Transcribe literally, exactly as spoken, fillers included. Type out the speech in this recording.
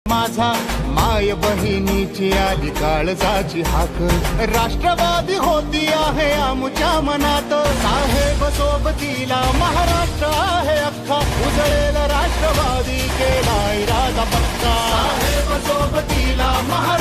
माझा माय बहिणीची आली काळजाची हाक, राष्ट्रवादी होती आहे आमच्या मनात। साहेब सोबतीला महाराष्ट्र आहे अख्खा, उजळेल राष्ट्रवादी केला इरादा पक्का। साहेब सोबतीला महाराष्ट्र